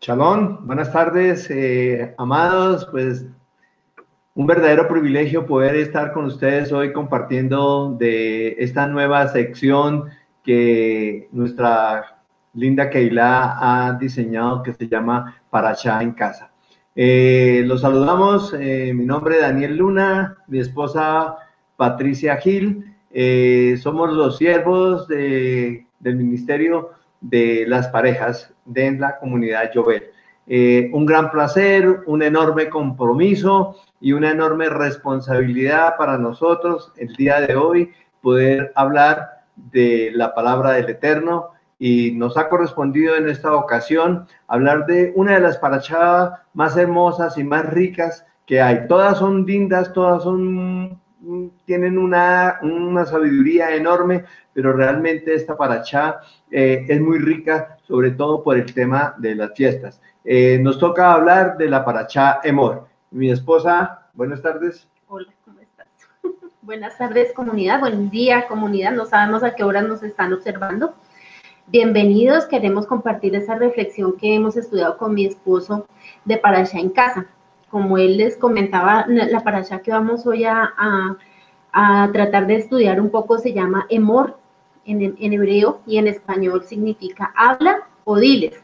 Shalom, buenas tardes, amados. Pues un verdadero privilegio poder estar con ustedes hoy compartiendo de esta nueva sección que nuestra linda Keilah ha diseñado, que se llama Parashá en Casa. Los saludamos, mi nombre es Daniel Luna, mi esposa Patricia Gil. Somos los siervos del Ministerio de las Parejas de la comunidad Yovel. Un gran placer, un enorme compromiso y una enorme responsabilidad para nosotros el día de hoy poder hablar de la palabra del Eterno, y nos ha correspondido en esta ocasión hablar de una de las parashá más hermosas y más ricas que hay. Todas son lindas, todas tienen una sabiduría enorme, pero realmente esta parashá es muy rica, sobre todo por el tema de las fiestas. Nos toca hablar de la parashá Emor. Mi esposa, buenas tardes. Hola, ¿cómo estás? Buenas tardes, comunidad. Buen día, comunidad. No sabemos a qué horas nos están observando. Bienvenidos. Queremos compartir esa reflexión que hemos estudiado con mi esposo de parashá en casa. Como él les comentaba, la parashá que vamos hoy a tratar de estudiar un poco se llama Emor en hebreo, y en español significa habla o diles.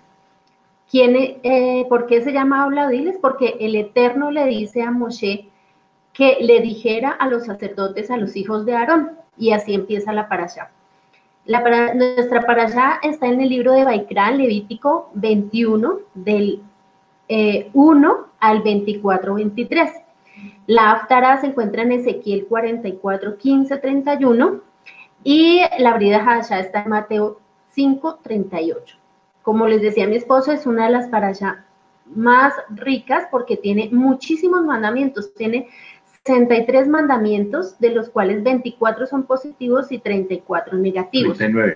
¿Por qué se llama habla o diles? Porque el Eterno le dice a Moshe que le dijera a los sacerdotes, a los hijos de Aarón, y así empieza la parashá. Nuestra parashá está en el libro de Vaikra, Levítico 21, del 1 al 24-23. La Haftará se encuentra en Ezequiel 44, 15, 31, y la Brida Hadashá está en Mateo 5, 38. Como les decía mi esposo, es una de las parashá más ricas porque tiene muchísimos mandamientos. Tiene 63 mandamientos, de los cuales 24 son positivos y 34 negativos.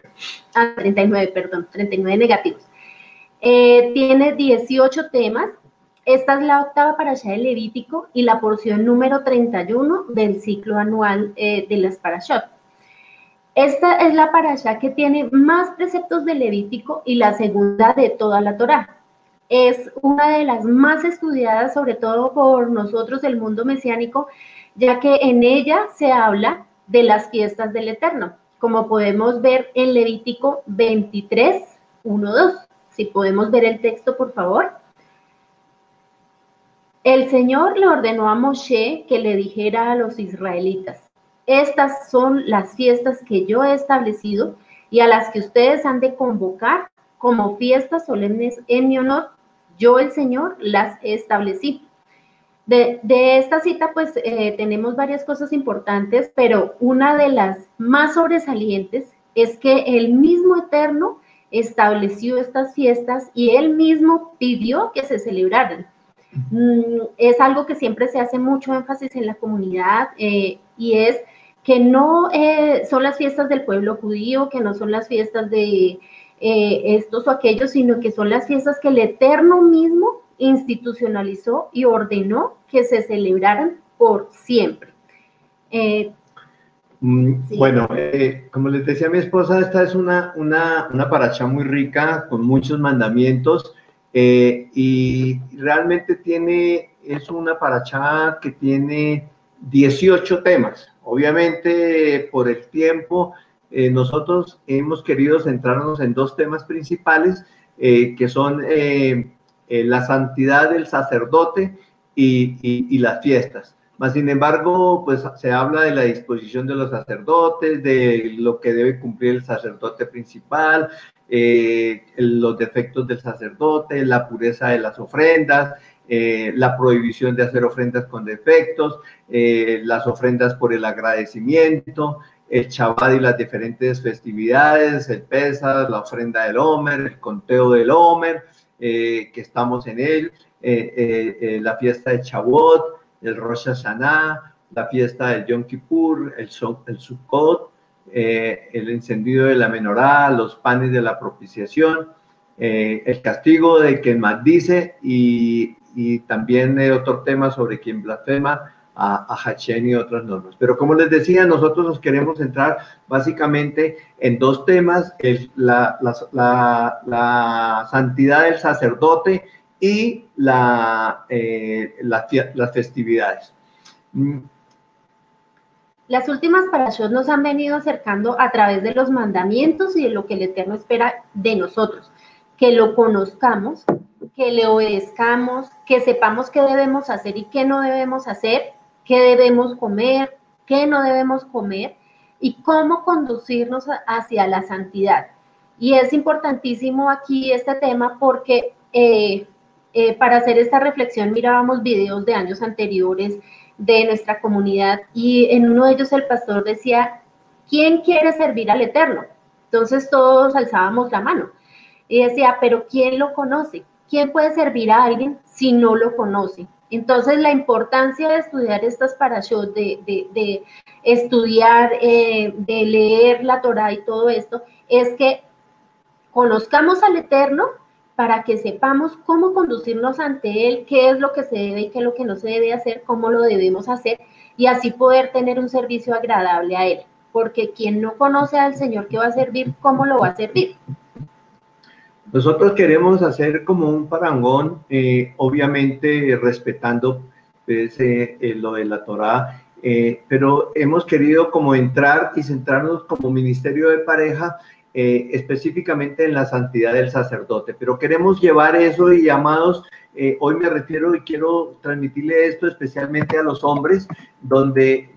39 negativos. Tiene 18 temas. Esta es la octava parashá de Levítico y la porción número 31 del ciclo anual de las parashot. Esta es la parashá que tiene más preceptos de Levítico y la segunda de toda la Torá. Es una de las más estudiadas, sobre todo por nosotros del mundo mesiánico, ya que en ella se habla de las fiestas del Eterno, como podemos ver en Levítico 23, 1, 2. Si podemos ver el texto, por favor. El Señor le ordenó a Moshe que le dijera a los israelitas: estas son las fiestas que yo he establecido y a las que ustedes han de convocar como fiestas solemnes en mi honor. Yo, el Señor, las establecí. De esta cita, pues, tenemos varias cosas importantes, pero una de las más sobresalientes es que el mismo Eterno estableció estas fiestas y Él mismo pidió que se celebraran. Es algo que siempre se hace mucho énfasis en la comunidad, y es que no son las fiestas del pueblo judío, que no son las fiestas de estos o aquellos, sino que son las fiestas que el Eterno mismo institucionalizó y ordenó que se celebraran por siempre. Sí. Bueno, como les decía mi esposa, esta es una parashá muy rica, con muchos mandamientos, y realmente es una parashá que tiene 18 temas. Obviamente, por el tiempo, nosotros hemos querido centrarnos en dos temas principales, que son la santidad del sacerdote y las fiestas. Mas, sin embargo, pues se habla de la disposición de los sacerdotes, de lo que debe cumplir el sacerdote principal, los defectos del sacerdote, la pureza de las ofrendas, la prohibición de hacer ofrendas con defectos, las ofrendas por el agradecimiento, el Shabbat y las diferentes festividades, el Pesach, la ofrenda del Omer, el conteo del Omer, que estamos en él, la fiesta de Shavuot, el Rosh Hashanah, la fiesta del Yom Kippur, el Sukkot, el encendido de la menorá, los panes de la propiciación, el castigo de quien maldice, y también otro tema sobre quien blasfema, a Hachén y otras normas. Pero como les decía, nosotros nos queremos centrar básicamente en dos temas, es la santidad del sacerdote y las festividades. Las últimas parashot nos han venido acercando a través de los mandamientos y de lo que el Eterno espera de nosotros, que lo conozcamos, que le obedezcamos, que sepamos qué debemos hacer y qué no debemos hacer, qué debemos comer, qué no debemos comer y cómo conducirnos hacia la santidad. Y es importantísimo aquí este tema porque para hacer esta reflexión mirábamos videos de años anteriores de nuestra comunidad y en uno de ellos el pastor decía, ¿quién quiere servir al Eterno? Entonces todos alzábamos la mano y decía, pero ¿quién lo conoce? ¿Quién puede servir a alguien si no lo conoce? Entonces la importancia de estudiar estas parashot, de estudiar, de leer la Torah y todo esto, es que conozcamos al Eterno para que sepamos cómo conducirnos ante Él, qué es lo que se debe y qué es lo que no se debe hacer, cómo lo debemos hacer, y así poder tener un servicio agradable a Él. Porque quien no conoce al Señor que va a servir, ¿cómo lo va a servir? Nosotros queremos hacer como un parangón, obviamente respetando pues, lo de la Torá, pero hemos querido como entrar y centrarnos como ministerio de pareja específicamente en la santidad del sacerdote, pero queremos llevar eso y amados, hoy me refiero y quiero transmitirle esto especialmente a los hombres, donde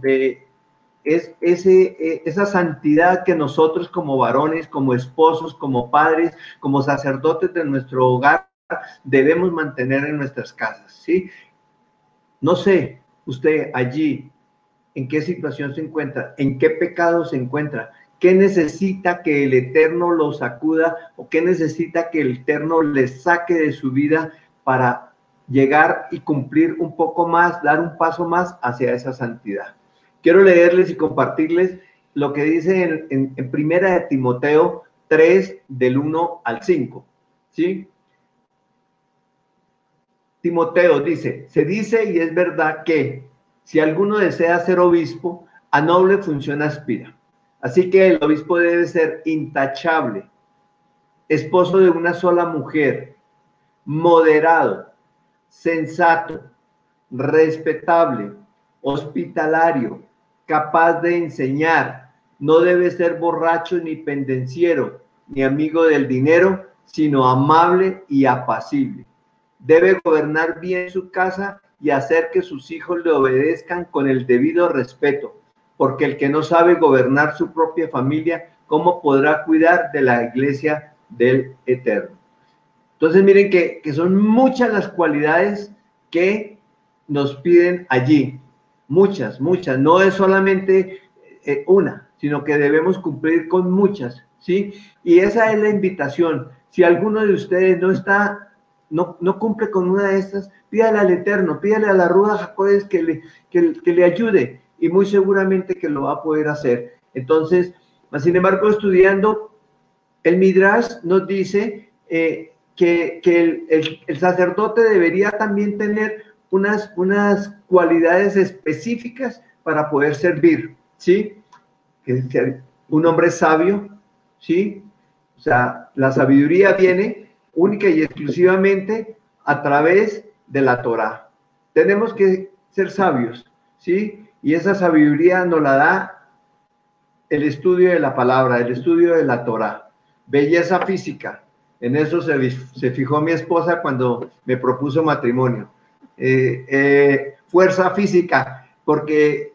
es esa santidad que nosotros como varones, como esposos, como padres, como sacerdotes de nuestro hogar, debemos mantener en nuestras casas, ¿sí? No sé, usted allí, ¿en qué situación se encuentra? ¿En qué pecado se encuentra? ¿Qué necesita que el Eterno lo sacuda o qué necesita que el Eterno le saque de su vida para llegar y cumplir un poco más, dar un paso más hacia esa santidad? Quiero leerles y compartirles lo que dice en Primera de Timoteo 3, del 1 al 5, ¿sí? Timoteo dice, se dice y es verdad que si alguno desea ser obispo, a noble función aspira. Así que el obispo debe ser intachable, esposo de una sola mujer, moderado, sensato, respetable, hospitalario, capaz de enseñar, no debe ser borracho ni pendenciero, ni amigo del dinero, sino amable y apacible. Debe gobernar bien su casa y hacer que sus hijos le obedezcan con el debido respeto, porque el que no sabe gobernar su propia familia, ¿cómo podrá cuidar de la iglesia del Eterno? Entonces miren que son muchas las cualidades que nos piden allí, muchas, no es solamente una, sino que debemos cumplir con muchas, ¿sí? Y esa es la invitación. Si alguno de ustedes no cumple con una de estas, pídale al Eterno, pídale a la Ruach HaKodesh que le ayude, y muy seguramente que lo va a poder hacer. Entonces, sin embargo, estudiando, el Midrash nos dice que el sacerdote debería también tener unas cualidades específicas para poder servir, ¿sí? Que un hombre sabio, ¿sí? O sea, la sabiduría viene única y exclusivamente a través de la Torá. Tenemos que ser sabios, ¿sí? Y esa sabiduría nos la da el estudio de la palabra, el estudio de la Torá. Belleza física, en eso se fijó mi esposa cuando me propuso matrimonio. Fuerza física, porque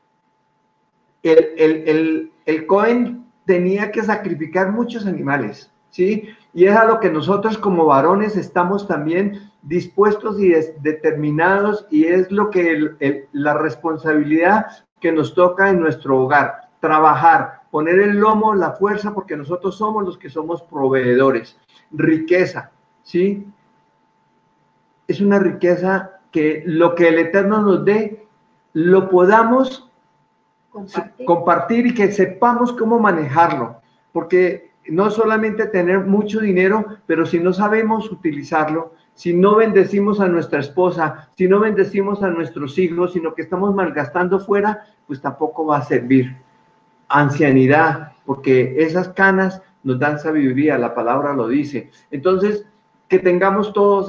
el Cohen tenía que sacrificar muchos animales, ¿sí? Y es a lo que nosotros como varones estamos también dispuestos y determinados, y es lo que la responsabilidad que nos toca en nuestro hogar, trabajar, poner el lomo, la fuerza, porque nosotros somos los que somos proveedores. Riqueza, ¿sí? Es una riqueza que lo que el Eterno nos dé, lo podamos compartir y que sepamos cómo manejarlo, porque no solamente tener mucho dinero, pero si no sabemos utilizarlo, Si no bendecimos a nuestra esposa, si no bendecimos a nuestros hijos, sino que estamos malgastando fuera, pues tampoco va a servir. Ancianidad, porque esas canas nos dan sabiduría, la palabra lo dice. Entonces, que tengamos todos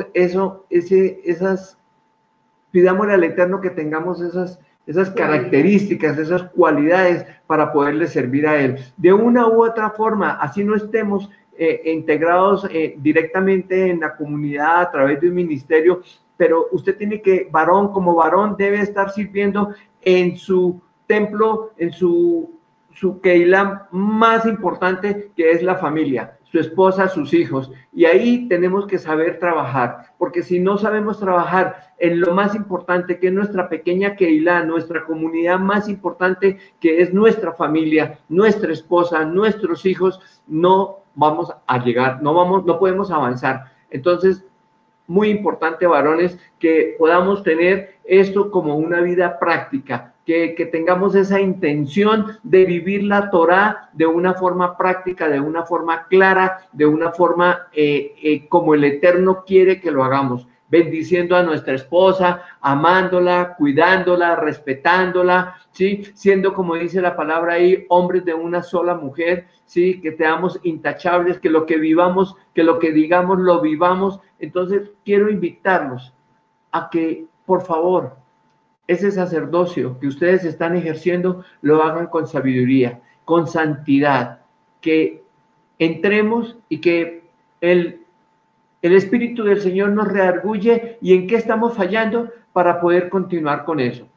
pidámosle al Eterno que tengamos esas características, esas cualidades para poderle servir a Él. De una u otra forma, así no estemos integrados directamente en la comunidad a través de un ministerio, pero usted tiene que, como varón, debe estar sirviendo en su templo, en su Keilah más importante, que es la familia, su esposa, sus hijos. Y ahí tenemos que saber trabajar, porque si no sabemos trabajar en lo más importante, que es nuestra pequeña Keilah, nuestra comunidad más importante, que es nuestra familia, nuestra esposa, nuestros hijos, no vamos a llegar, no podemos avanzar. Entonces, muy importante, varones, que podamos tener esto como una vida práctica, que tengamos esa intención de vivir la Torá de una forma práctica, de una forma clara, de una forma como el Eterno quiere que lo hagamos, bendiciendo a nuestra esposa, amándola, cuidándola, respetándola, ¿sí? Siendo, como dice la palabra ahí, hombres de una sola mujer, ¿sí? Que seamos intachables, que lo que vivamos, que lo que digamos, lo vivamos. Entonces, quiero invitarlos a que, por favor, ese sacerdocio que ustedes están ejerciendo, lo hagan con sabiduría, con santidad, que entremos y que el Espíritu del Señor nos redarguye y en qué estamos fallando para poder continuar con eso.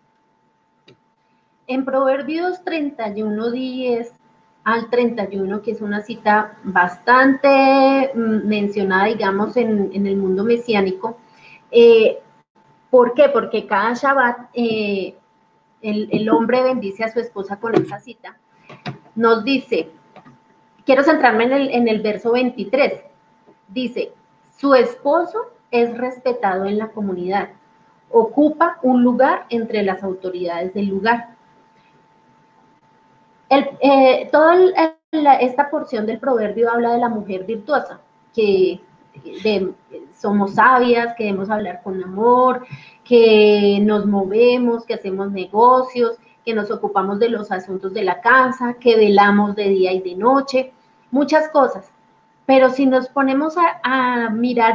En Proverbios 31:10 al 31, que es una cita bastante mencionada, digamos, en el mundo mesiánico. ¿Por qué? Porque cada Shabbat el hombre bendice a su esposa con esa cita. Nos dice, quiero centrarme en el verso 23, dice, su esposo es respetado en la comunidad, ocupa un lugar entre las autoridades del lugar. Esta porción del proverbio habla de la mujer virtuosa, que somos sabias, que debemos hablar con amor, que nos movemos, que hacemos negocios, que nos ocupamos de los asuntos de la casa, que velamos de día y de noche, muchas cosas. Pero si nos ponemos a mirar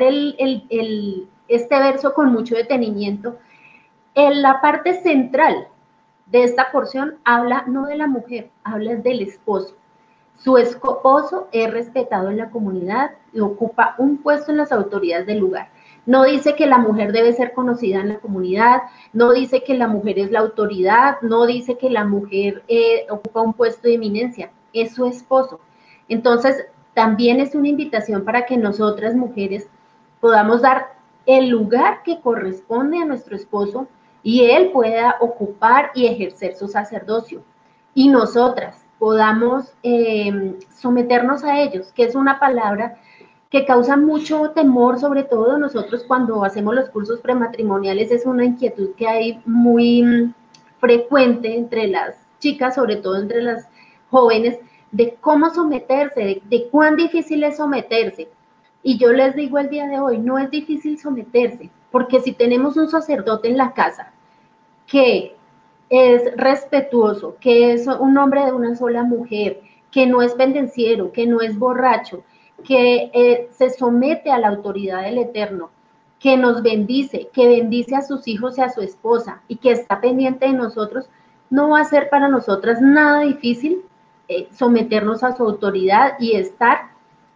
este verso con mucho detenimiento, en la parte central de esta porción habla no de la mujer, habla del esposo. Su esposo es respetado en la comunidad y ocupa un puesto en las autoridades del lugar. No dice que la mujer debe ser conocida en la comunidad, no dice que la mujer es la autoridad, no dice que la mujer ocupa un puesto de eminencia, es su esposo. Entonces, también es una invitación para que nosotras mujeres podamos dar el lugar que corresponde a nuestro esposo y él pueda ocupar y ejercer su sacerdocio. Y nosotras podamos someternos a ellos, que es una palabra que causa mucho temor, sobre todo nosotros cuando hacemos los cursos prematrimoniales, es una inquietud que hay muy frecuente entre las chicas, sobre todo entre las jóvenes, de cómo someterse, de cuán difícil es someterse. Y yo les digo el día de hoy, no es difícil someterse, porque si tenemos un sacerdote en la casa que es respetuoso, que es un hombre de una sola mujer, que no es pendenciero, que no es borracho, que se somete a la autoridad del Eterno, que nos bendice, que bendice a sus hijos y a su esposa y que está pendiente de nosotros, no va a ser para nosotras nada difícil someternos a su autoridad y estar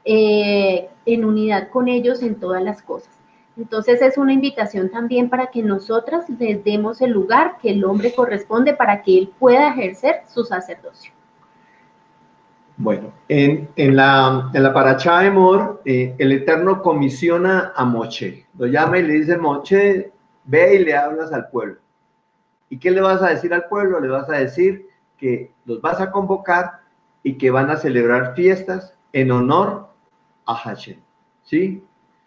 en unidad con ellos en todas las cosas. Entonces es una invitación también para que nosotras les demos el lugar que el hombre corresponde para que él pueda ejercer su sacerdocio. Bueno, en la Parashá de Emor, el Eterno comisiona a Moshe. Lo llama y le dice, Moshe, ve y le hablas al pueblo. ¿Y qué le vas a decir al pueblo? Le vas a decir que los vas a convocar y que van a celebrar fiestas en honor a Hashem, ¿sí?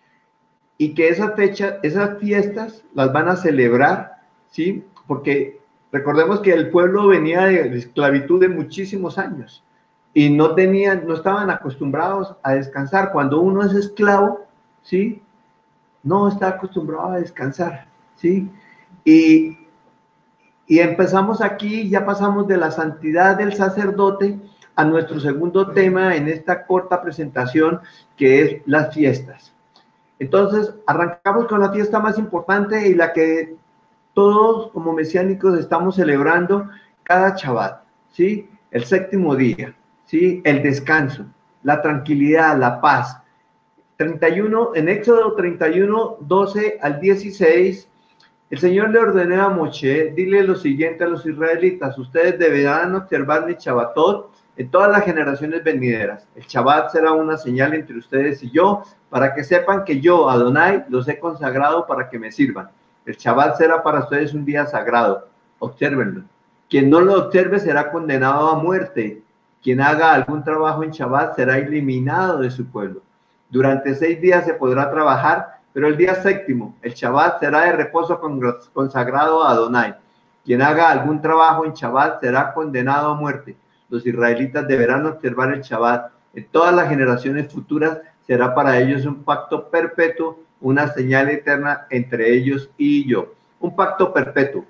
Y que esas fiestas las van a celebrar, ¿sí? Porque recordemos que el pueblo venía de esclavitud de muchísimos años y no estaban acostumbrados a descansar. Cuando uno es esclavo, ¿sí? no está acostumbrado a descansar, ¿sí? Y, y empezamos aquí, ya pasamos de la santidad del sacerdote a nuestro segundo tema en esta corta presentación, que es las fiestas. Entonces, arrancamos con la fiesta más importante y la que todos como mesiánicos estamos celebrando cada Shabbat, ¿sí? El séptimo día, ¿sí? El descanso, la tranquilidad, la paz. 31, en Éxodo 31, 12 al 16, el Señor le ordenó a Moshe, dile lo siguiente a los israelitas, ustedes deberán observar mi Shabbatot en todas las generaciones venideras. El Shabbat será una señal entre ustedes y yo, para que sepan que yo, Adonai, los he consagrado para que me sirvan. El Shabbat será para ustedes un día sagrado, obsérvenlo. Quien no lo observe será condenado a muerte. Quien haga algún trabajo en Shabbat será eliminado de su pueblo. Durante 6 días se podrá trabajar, pero el día séptimo, el Shabbat, será de reposo consagrado a Adonai. Quien haga algún trabajo en Shabbat será condenado a muerte. Los israelitas deberán observar el Shabbat. En todas las generaciones futuras será para ellos un pacto perpetuo, una señal eterna entre ellos y yo. Un pacto perpetuo.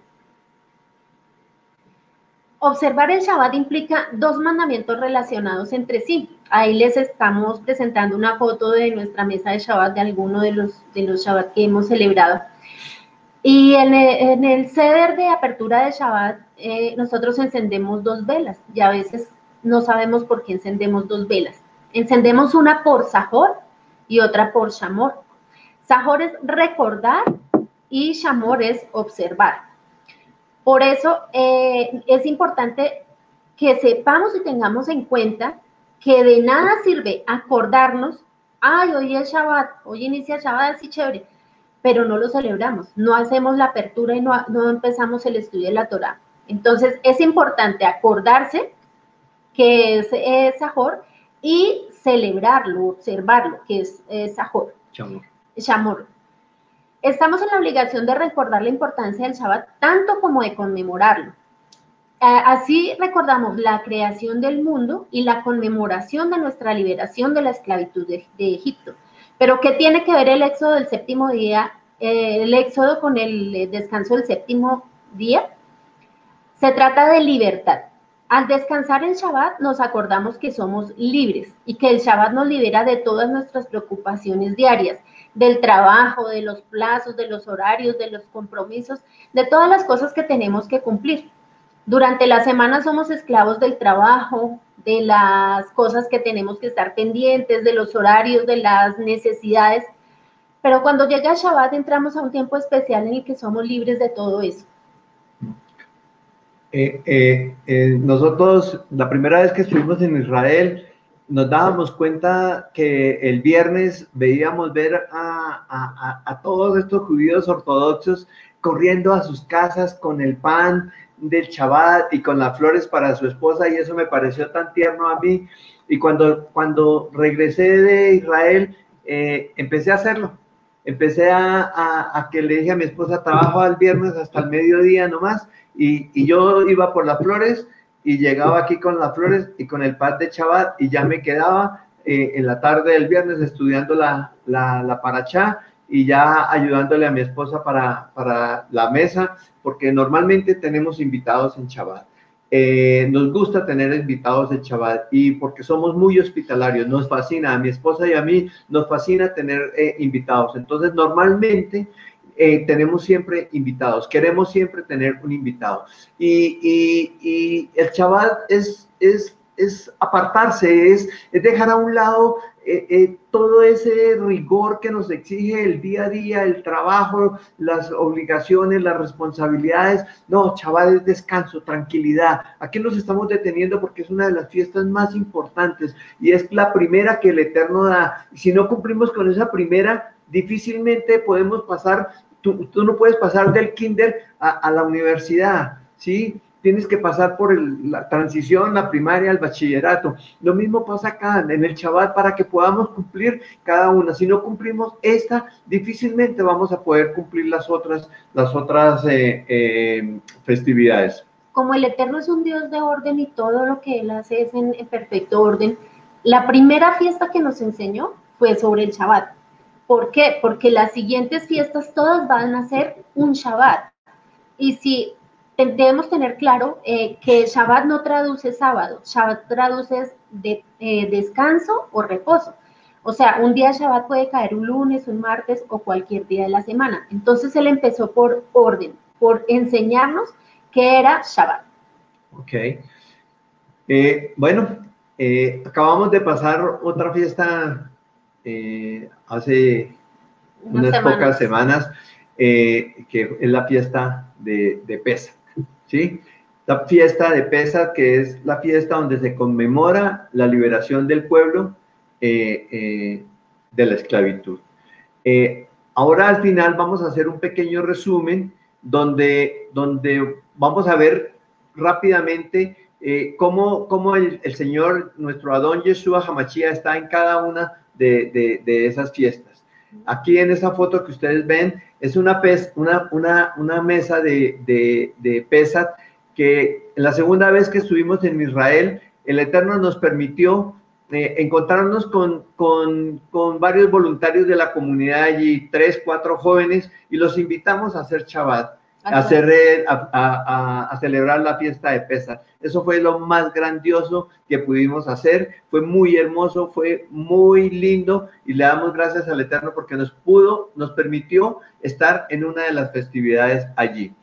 Observar el Shabbat implica dos mandamientos relacionados entre sí. Ahí les estamos presentando una foto de nuestra mesa de Shabbat, de alguno de los Shabbat que hemos celebrado. Y en el ceder de apertura de Shabbat, nosotros encendemos 2 velas, y a veces no sabemos por qué encendemos 2 velas. Encendemos una por Sahor y otra por Shamor. Sahor es recordar y Shamor es observar. Por eso es importante que sepamos y tengamos en cuenta que de nada sirve acordarnos, ay, hoy es Shabbat, hoy inicia Shabbat, así chévere, pero no lo celebramos, no hacemos la apertura y no empezamos el estudio de la Torá. Entonces es importante acordarse que es Sahor y celebrarlo, observarlo, que es Sahor. Shamor. Estamos en la obligación de recordar la importancia del Shabbat, tanto como de conmemorarlo. Así recordamos la creación del mundo y la conmemoración de nuestra liberación de la esclavitud de Egipto. Pero, ¿qué tiene que ver el éxodo del séptimo día, el éxodo con el descanso del séptimo día? Se trata de libertad. Al descansar en Shabbat nos acordamos que somos libres y que el Shabbat nos libera de todas nuestras preocupaciones diarias, del trabajo, de los plazos, de los horarios, de los compromisos, de todas las cosas que tenemos que cumplir. Durante la semana somos esclavos del trabajo, de las cosas que tenemos que estar pendientes, de los horarios, de las necesidades, pero cuando llega Shabbat entramos a un tiempo especial en el que somos libres de todo eso. Nosotros, la primera vez que estuvimos en Israel, nos dábamos cuenta que el viernes veíamos ver a todos estos judíos ortodoxos corriendo a sus casas con el pan del Shabbat y con las flores para su esposa, y eso me pareció tan tierno a mí. Y cuando regresé de Israel, empecé a hacerlo. Empecé a que le dije a mi esposa, trabajo el viernes hasta el mediodía nomás, y yo iba por las flores y llegaba aquí con las flores y con el pan de Shabbat, y ya me quedaba en la tarde del viernes estudiando la parachá y ya ayudándole a mi esposa para la mesa, porque normalmente tenemos invitados en Shabbat. Nos gusta tener invitados en Shabbat y porque somos muy hospitalarios, nos fascina, a mi esposa y a mí nos fascina tener invitados. Entonces normalmente tenemos siempre invitados, queremos siempre tener un invitado. Y el Shabbat es apartarse, es dejar a un lado todo ese rigor que nos exige el día a día, el trabajo, las obligaciones, las responsabilidades. No, Shabbat es descanso, tranquilidad. Aquí nos estamos deteniendo porque es una de las fiestas más importantes y es la primera que el Eterno da. Y si no cumplimos con esa primera, difícilmente podemos pasar, tú no puedes pasar del kinder a la universidad, ¿sí? Tienes que pasar por la transición, la primaria, el bachillerato. Lo mismo pasa acá en el Shabbat para que podamos cumplir cada una. Si no cumplimos esta, difícilmente vamos a poder cumplir las otras festividades. Como el Eterno es un Dios de orden y todo lo que Él hace es en perfecto orden, la primera fiesta que nos enseñó fue sobre el Shabbat. ¿Por qué? Porque las siguientes fiestas todas van a ser un Shabbat. Y si debemos tener claro que Shabbat no traduce sábado, Shabbat traduce descanso o reposo. O sea, un día Shabbat puede caer un lunes, un martes o cualquier día de la semana. Entonces él empezó por orden, por enseñarnos qué era Shabbat. Ok. Bueno, acabamos de pasar otra fiesta hace unas pocas semanas, que es la fiesta de Pesach, ¿sí? La fiesta de Pesach, que es la fiesta donde se conmemora la liberación del pueblo de la esclavitud. Ahora al final vamos a hacer un pequeño resumen donde vamos a ver rápidamente cómo el Señor, nuestro Adón Yeshua Hamashia, está en cada una de esas fiestas. Aquí en esa foto que ustedes ven es una mesa de Pesach, que la segunda vez que estuvimos en Israel, el Eterno nos permitió encontrarnos con varios voluntarios de la comunidad allí, 3, 4 jóvenes, y los invitamos a hacer Shabbat, a celebrar la fiesta de Pesach. Eso fue lo más grandioso que pudimos hacer, fue muy hermoso, fue muy lindo, y le damos gracias al Eterno porque nos permitió estar en una de las festividades allí.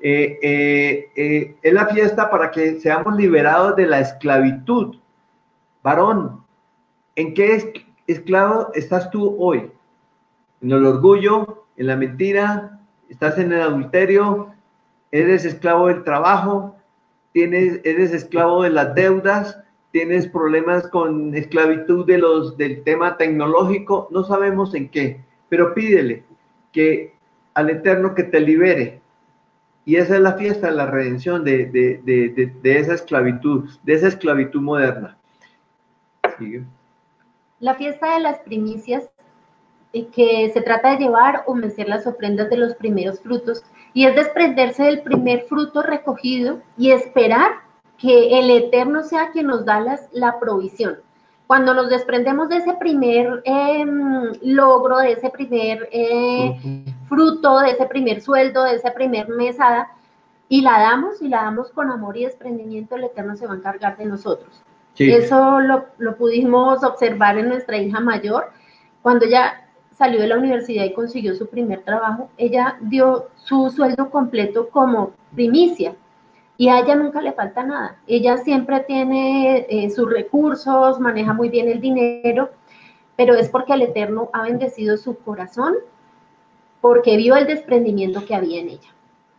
Es la fiesta para que seamos liberados de la esclavitud. Varón, ¿en qué esclavo estás tú hoy? ¿En el orgullo? ¿En la mentira? ¿Estás en el adulterio? ¿Eres esclavo del trabajo? ¿Eres esclavo de las deudas? ¿Tienes problemas con esclavitud del tema tecnológico? No sabemos en qué, pero pídele al Eterno que te libere. Y esa es la fiesta de la redención de esa esclavitud moderna. ¿Sigue? La fiesta de las primicias, que se trata de llevar o mecer las ofrendas de los primeros frutos, y es desprenderse del primer fruto recogido y esperar que el Eterno sea quien nos da la provisión. Cuando nos desprendemos de ese primer logro, de ese primer fruto, de ese primer sueldo, de esa primer mesada, y la damos con amor y desprendimiento, el Eterno se va a encargar de nosotros. Sí. Eso lo pudimos observar en nuestra hija mayor. Cuando ella salió de la universidad y consiguió su primer trabajo, ella dio su sueldo completo como primicia, y a ella nunca le falta nada. Ella siempre tiene sus recursos, maneja muy bien el dinero, pero es porque el Eterno ha bendecido su corazón, porque vio el desprendimiento que había en ella.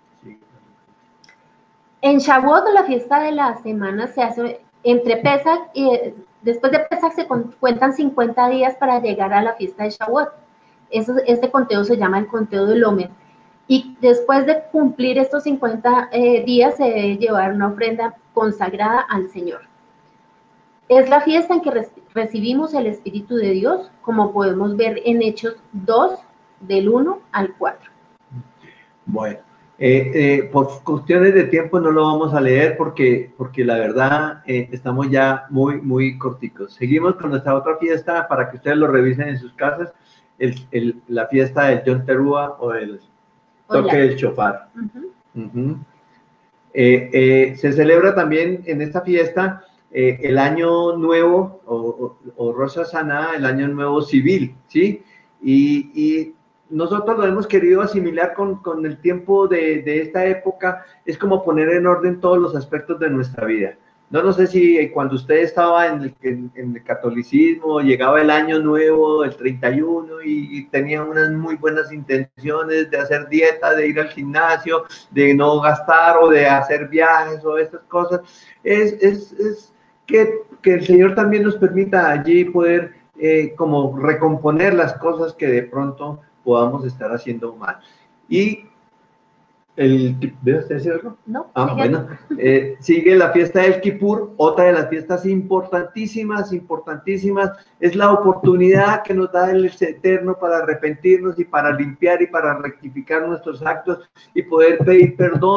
En Shavuot, la fiesta de las semanas, se hace entre Pesach y después de Pesach se cuentan 50 días para llegar a la fiesta de Shavuot. Este conteo se llama el conteo del Omer. Y después de cumplir estos 50 días se debe llevar una ofrenda consagrada al Señor. Es la fiesta en que recibimos el Espíritu de Dios, como podemos ver en Hechos 2, del 1 al 4. Bueno. Por cuestiones de tiempo no lo vamos a leer porque la verdad estamos ya muy corticos. Seguimos con nuestra otra fiesta para que ustedes lo revisen en sus casas, la fiesta del Yom Teruah o el toque del shofar. Se celebra también en esta fiesta el año nuevo o Rosh Hashanah, el año nuevo civil, ¿sí? Y nosotros lo hemos querido asimilar con el tiempo de esta época. Es como poner en orden todos los aspectos de nuestra vida. No sé si cuando usted estaba en el catolicismo, llegaba el año nuevo, el 31, y tenía unas muy buenas intenciones de hacer dieta, de ir al gimnasio, de no gastar o de hacer viajes o estas cosas. Es que el Señor también nos permita allí poder como recomponer las cosas que de pronto podamos estar haciendo mal. Y ¿ve usted decir algo? No. Bueno, sigue la fiesta del Kippur, otra de las fiestas importantísimas, es la oportunidad que nos da el Eterno para arrepentirnos y para limpiar y para rectificar nuestros actos y poder pedir perdón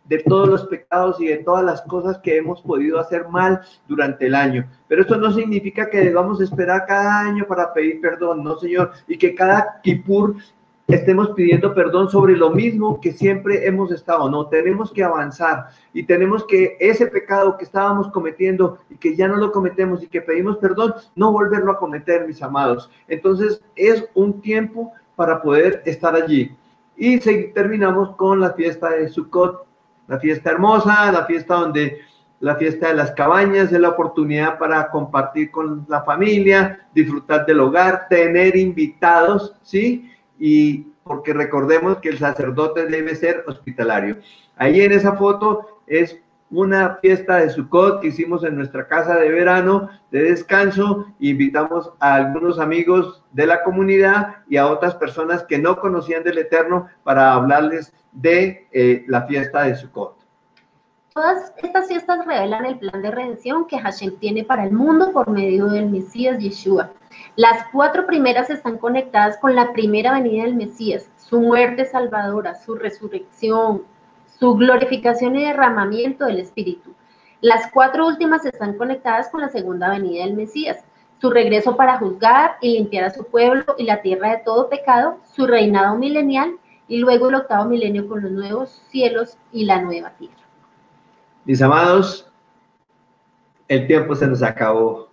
de todos los pecados y de todas las cosas que hemos podido hacer mal durante el año. Pero esto no significa que debamos esperar cada año para pedir perdón, no, Señor, y que cada Kipur estemos pidiendo perdón sobre lo mismo que siempre hemos estado. No, tenemos que avanzar y tenemos que ese pecado que estábamos cometiendo y que ya no lo cometemos y que pedimos perdón, no volverlo a cometer, mis amados. Entonces es un tiempo para poder estar allí. Y terminamos con la fiesta de Sukkot, la fiesta hermosa, la fiesta de las cabañas, es la oportunidad para compartir con la familia, disfrutar del hogar, tener invitados, ¿sí? Y porque recordemos que el sacerdote debe ser hospitalario. Ahí en esa foto es una fiesta de Sukkot que hicimos en nuestra casa de verano, de descanso. Invitamos a algunos amigos de la comunidad y a otras personas que no conocían del Eterno para hablarles de la fiesta de Sukkot. Todas estas fiestas revelan el plan de redención que Hashem tiene para el mundo por medio del Mesías Yeshua. Las 4 primeras están conectadas con la primera venida del Mesías, su muerte salvadora, su resurrección, su glorificación y derramamiento del Espíritu. Las 4 últimas están conectadas con la segunda venida del Mesías, su regreso para juzgar y limpiar a su pueblo y la tierra de todo pecado, su reinado milenial y luego el 8º milenio con los nuevos cielos y la nueva tierra. Mis amados, el tiempo se nos acabó.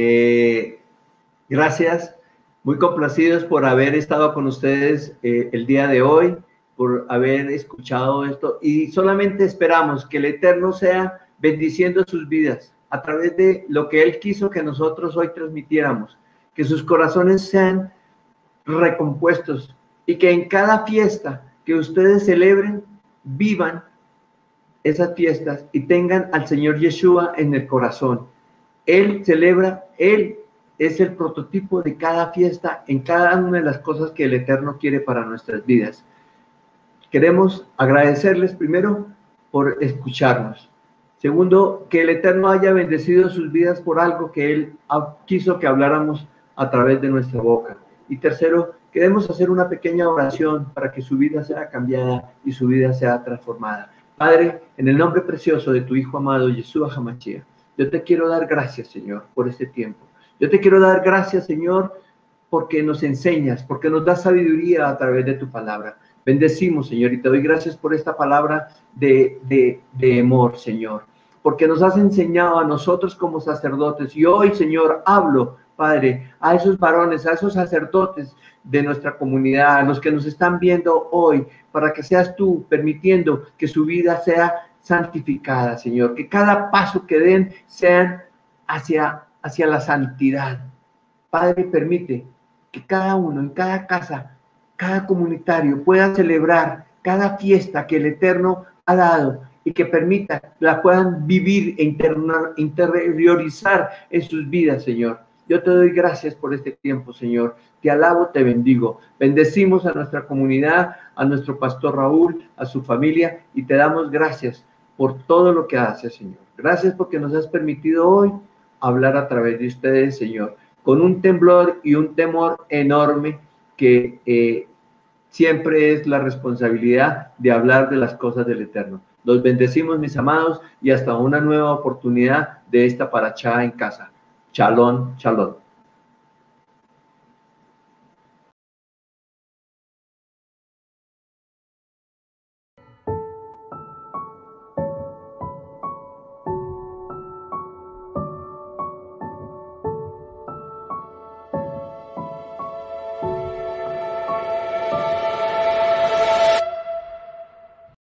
Gracias, muy complacidos por haber estado con ustedes el día de hoy, por haber escuchado esto, y solamente esperamos que el Eterno sea bendiciendo sus vidas a través de lo que Él quiso que nosotros hoy transmitiéramos, que sus corazones sean recompuestos y que en cada fiesta que ustedes celebren, vivan esas fiestas y tengan al Señor Yeshua en el corazón. Él celebra, Él es el prototipo de cada fiesta en cada una de las cosas que el Eterno quiere para nuestras vidas. Queremos agradecerles primero por escucharnos. Segundo, que el Eterno haya bendecido sus vidas por algo que Él quiso que habláramos a través de nuestra boca. Y tercero, queremos hacer una pequeña oración para que su vida sea cambiada y su vida sea transformada. Padre, en el nombre precioso de tu Hijo amado, Yeshua HaMashiach, yo te quiero dar gracias, Señor, por este tiempo. Yo te quiero dar gracias, Señor, porque nos enseñas, porque nos das sabiduría a través de tu palabra. Bendecimos, Señor, y te doy gracias por esta palabra de amor, Señor, porque nos has enseñado a nosotros como sacerdotes. Y hoy, Señor, hablo, Padre, a esos varones, a esos sacerdotes de nuestra comunidad, a los que nos están viendo hoy, para que seas tú permitiendo que su vida sea santificada, Señor, que cada paso que den sean hacia la santidad. Padre, permite que cada uno, en cada casa, cada comunitario pueda celebrar cada fiesta que el Eterno ha dado y que permita la puedan vivir e interiorizar en sus vidas, Señor. Yo te doy gracias por este tiempo, Señor. Te alabo, te bendigo. Bendecimos a nuestra comunidad, a nuestro pastor Raúl, a su familia, y te damos gracias por todo lo que haces, Señor. Gracias porque nos has permitido hoy hablar a través de ustedes, Señor, con un temblor y un temor enorme que siempre es la responsabilidad de hablar de las cosas del Eterno. Los bendecimos, mis amados, y hasta una nueva oportunidad de esta parachá en casa. Shalom, shalom.